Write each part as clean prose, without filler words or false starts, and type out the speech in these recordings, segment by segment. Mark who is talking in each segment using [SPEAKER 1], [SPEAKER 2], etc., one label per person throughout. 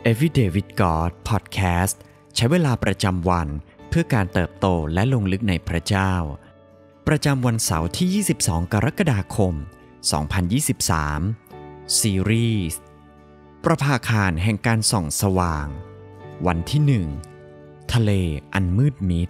[SPEAKER 1] Everyday with God Podcast ใช้เวลาประจำวันเพื่อการเติบโตและลงลึกในพระเจ้าประจำวันเสาร์ที่ 22 กรกฎาคม 2023 ซีรีส์ประภาคารแห่งการส่องสว่างวันที่ 1 ทะเลอันมืดมิด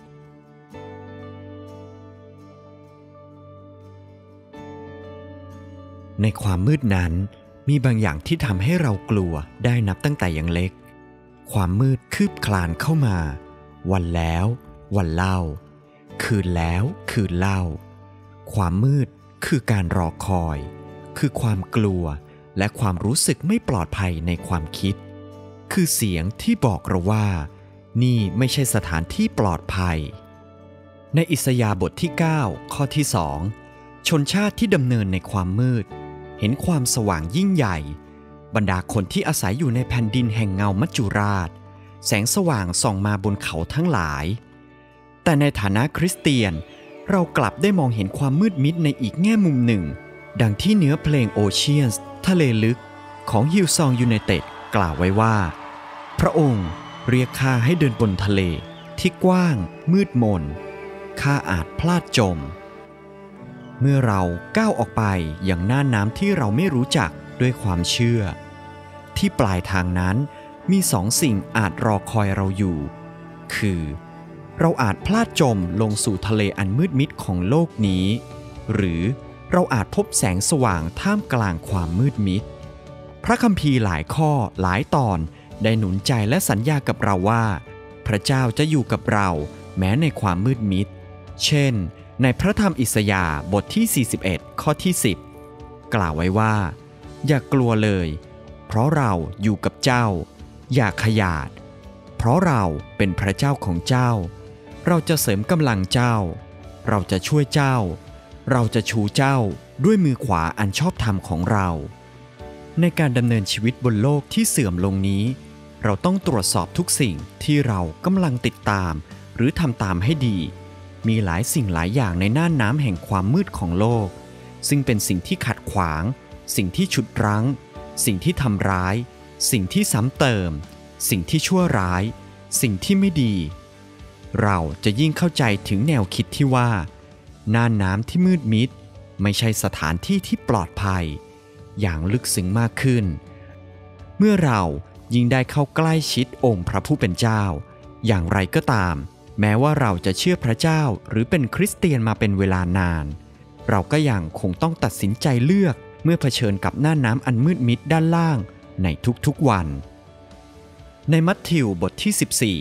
[SPEAKER 1] ในความมืดนั้นมีบางอย่างที่ทำให้เรากลัวได้นับตั้งแต่ยังเล็กความมืดคืบคลานเข้ามาวันแล้ววันเล่าคืนแล้วคืนเล่าความมืดคือการรอคอยคือความกลัวและความรู้สึกไม่ปลอดภัยในความคิดคือเสียงที่บอกเราว่านี่ไม่ใช่สถานที่ปลอดภัยในอิสยาห์บทที่ 9 ข้อที่ 2 ชนชาติที่ดำเนินในความมืดเห็นความสว่างยิ่งใหญ่บรรดาคนที่อาศัยอยู่ในแผ่นดินแห่งเงามัจจุราชแสงสว่างส่องมาบนเขาทั้งหลายแต่ในฐานะคริสเตียนเรากลับได้มองเห็นความมืดมิดในอีกแง่มุมหนึ่งดังที่เนื้อเพลง Oceans ทะเลลึกของ Hillsong United กล่าวไว้ว่าพระองค์เรียกข้าให้เดินบนทะเลที่กว้างมืดมนข้าอาจพลาดจมเมื่อเราก้าวออกไปอย่างน่านน้ำที่เราไม่รู้จักด้วยความเชื่อที่ปลายทางนั้นมีสองสิ่งอาจรอคอยเราอยู่คือเราอาจพลาดจมลงสู่ทะเลอันมืดมิดของโลกนี้หรือเราอาจพบแสงสว่างท่ามกลางความมืดมิดพระคัมภีร์หลายข้อหลายตอนได้หนุนใจและสัญญากับเราว่าพระเจ้าจะอยู่กับเราแม้ในความมืดมิดเช่นในพระธรรมอิสยาห์บทที่ 41 ข้อที่ 10 กล่าวไว้ว่าอย่ากลัวเลยเพราะเราอยู่กับเจ้าอย่าขยาดเพราะเราเป็นพระเจ้าของเจ้าเราจะเสริมกำลังเจ้าเราจะช่วยเจ้าเราจะชูเจ้าด้วยมือขวาอันชอบธรรมของเราในการดำเนินชีวิตบนโลกที่เสื่อมลงนี้เราต้องตรวจสอบทุกสิ่งที่เรากำลังติดตามหรือทำตามให้ดีมีหลายสิ่งหลายอย่างในน่านน้ำแห่งความมืดของโลกซึ่งเป็นสิ่งที่ขัดขวางสิ่งที่ฉุดรั้งสิ่งที่ทำร้ายสิ่งที่ซ้ำเติมสิ่งที่ชั่วร้ายสิ่งที่ไม่ดีเราจะยิ่งเข้าใจถึงแนวคิดที่ว่าน่านน้ำที่มืดมิดไม่ใช่สถานที่ที่ปลอดภัยอย่างลึกซึ้งมากขึ้นเมื่อเรายิ่งได้เข้าใกล้ชิดองค์พระผู้เป็นเจ้าอย่างไรก็ตามแม้ว่าเราจะเชื่อพระเจ้าหรือเป็นคริสเตียนมาเป็นเวลานานเราก็ยังคงต้องตัดสินใจเลือกเมื่อเผชิญกับน่านน้ำอันมืดมิดด้านล่างในทุกๆวันในมัทธิวบทที่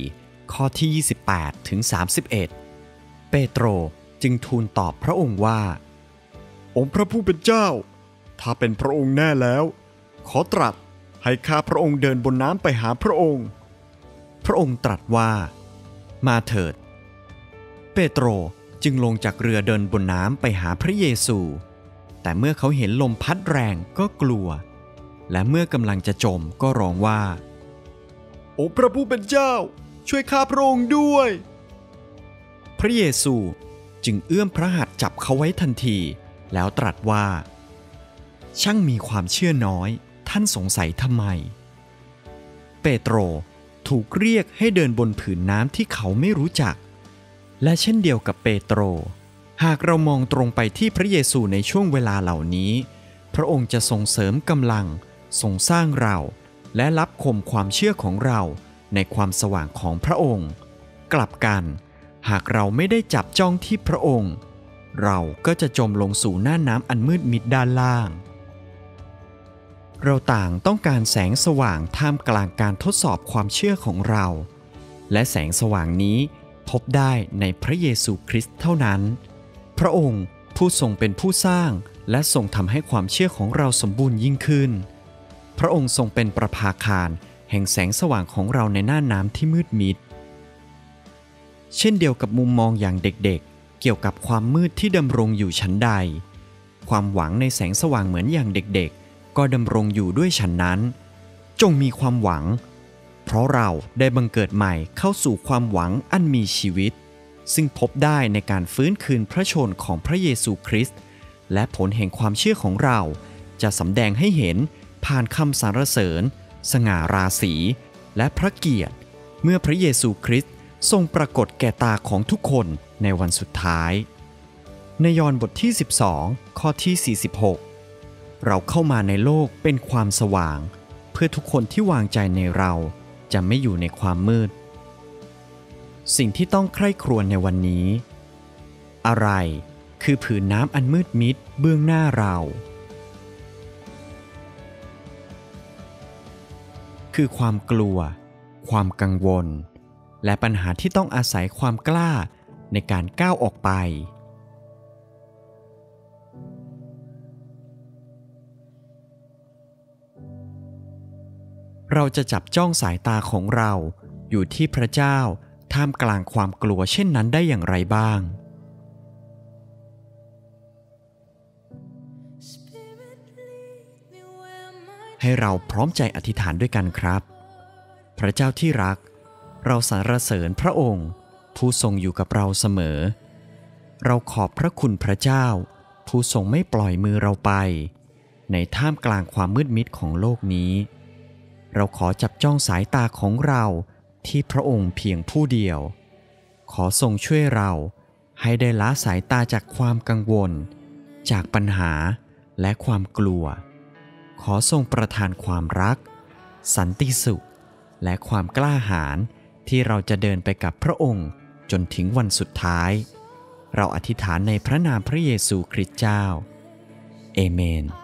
[SPEAKER 1] 14 ข้อที่ 28 ถึง 31 เปโตรจึงทูลตอบพระองค์ว่าองค์พระผู้เป็นเจ้าถ้าเป็นพระองค์แน่แล้วขอตรัสให้ข้าพระองค์เดินบนน้ำไปหาพระองค์พระองค์ตรัสว่ามาเถิดเปโตรจึงลงจากเรือเดินบนน้ำไปหาพระเยซูแต่เมื่อเขาเห็นลมพัดแรงก็กลัวและเมื่อกำลังจะจมก็ร้องว่าโอ้พระผู้เป็นเจ้าช่วยข้าพระองค์ด้วยพระเยซูจึงเอื้อมพระหัตถ์จับเขาไว้ทันทีแล้วตรัสว่าช่างมีความเชื่อน้อยท่านสงสัยทำไมเปโตรถูกเรียกให้เดินบนผืนน้ำที่เขาไม่รู้จักและเช่นเดียวกับเปโตรหากเรามองตรงไปที่พระเยซูในช่วงเวลาเหล่านี้พระองค์จะทรงเสริมกำลังทรงสร้างเราและรับคมความเชื่อของเราในความสว่างของพระองค์กลับกันหากเราไม่ได้จับจ้องที่พระองค์เราก็จะจมลงสู่น่านน้ำอันมืดมิดด้านล่างเราต่างต้องการแสงสว่างท่ามกลางการทดสอบความเชื่อของเราและแสงสว่างนี้พบได้ในพระเยซูคริสต์เท่านั้นพระองค์ผู้ทรงเป็นผู้สร้างและทรงทำให้ความเชื่อของเราสมบูรณ์ยิ่งขึ้นพระองค์ทรงเป็นประภาคารแห่งแสงสว่างของเราในน่านน้ำที่มืดมิดเช่นเดียวกับมุมมองอย่างเด็กๆเกี่ยวกับความมืดที่ดำรงอยู่ชั้นใดความหวังในแสงสว่างเหมือนอย่างเด็กๆก็ดำรงอยู่ด้วยฉันนั้นจงมีความหวังเพราะเราได้บังเกิดใหม่เข้าสู่ความหวังอันมีชีวิตซึ่งพบได้ในการฟื้นคืนพระชนของพระเยซูคริสต์และผลแห่งความเชื่อของเราจะสำแดงให้เห็นผ่านคำสรรเสริญสง่าราศีและพระเกียรติเมื่อพระเยซูคริสต์ทรงปรากฏแก่ตาของทุกคนในวันสุดท้ายในยอห์นบทที่12ข้อที่46เราเข้ามาในโลกเป็นความสว่างเพื่อทุกคนที่วางใจในเราจะไม่อยู่ในความมืดสิ่งที่ต้องใคร่ครวญในวันนี้อะไรคือผืนน้ำอันมืดมิดเบื้องหน้าเราคือความกลัวความกังวลและปัญหาที่ต้องอาศัยความกล้าในการก้าวออกไปเราจะจับจ้องสายตาของเราอยู่ที่พระเจ้าท่ามกลางความกลัวเช่นนั้นได้อย่างไรบ้างให้เราพร้อมใจอธิษฐานด้วยกันครับพระเจ้าที่รักเราสรรเสริญพระองค์ผู้ทรงอยู่กับเราเสมอเราขอบพระคุณพระเจ้าผู้ทรงไม่ปล่อยมือเราไปในท่ามกลางความมืดมิดของโลกนี้เราขอจับจ้องสายตาของเราที่พระองค์เพียงผู้เดียวขอทรงช่วยเราให้ได้ละสายตาจากความกังวลจากปัญหาและความกลัวขอทรงประทานความรักสันติสุขและความกล้าหาญที่เราจะเดินไปกับพระองค์จนถึงวันสุดท้ายเราอธิษฐานในพระนามพระเยซูคริสต์เจ้าเอเมน